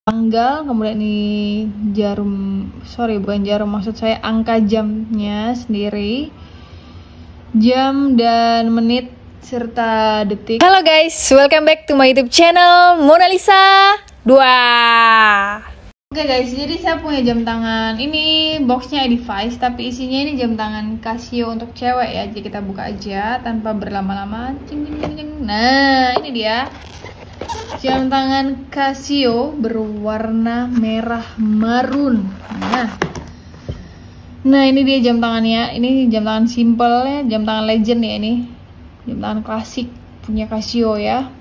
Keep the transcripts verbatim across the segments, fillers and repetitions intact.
tanggal, kemudian ini jarum, sorry bukan jarum, maksud saya angka jamnya sendiri, jam dan menit serta detik. Halo guys, welcome back to my YouTube channel Mona Lisa dua. Oke guys, jadi saya punya jam tangan. Ini boxnya Edifice, tapi isinya ini jam tangan Casio untuk cewek ya. Jadi kita buka aja tanpa berlama-lama. Nah, ini dia jam tangan Casio berwarna merah marun. Nah, nah ini dia jam tangannya. Ini jam tangan simple ya, jam tangan legend ya ini. Jam tangan klasik punya Casio ya.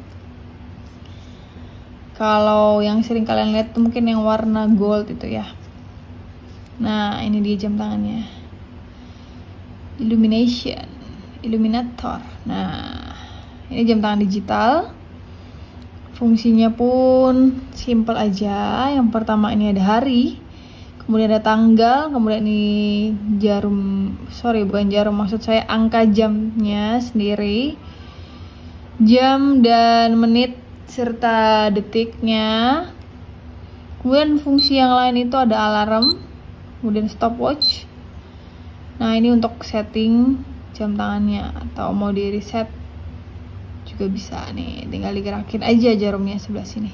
Kalau yang sering kalian lihat tuh mungkin yang warna gold itu ya. Nah, ini dia jam tangannya. Illumination, Illuminator. Nah, ini jam tangan digital. Fungsinya pun simple aja. Yang pertama ini ada hari, kemudian ada tanggal, kemudian ini jarum, sorry bukan jarum, maksud saya angka jamnya sendiri, jam dan menit serta detiknya. Kemudian fungsi yang lain itu ada alarm, kemudian stopwatch. Nah, ini untuk setting jam tangannya, atau mau di reset juga bisa nih, tinggal digerakin aja jarumnya sebelah sini.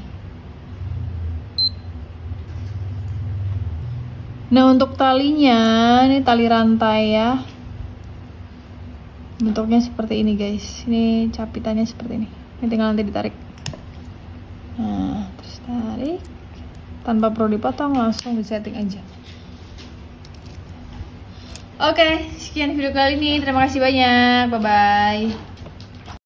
Nah, untuk talinya ini tali rantai ya, bentuknya seperti ini guys. Ini capitannya seperti ini, ini tinggal nanti ditarik. Nah, terus tarik tanpa perlu dipotong, langsung disetting aja. Oke, sekian video kali ini, terima kasih banyak, bye bye.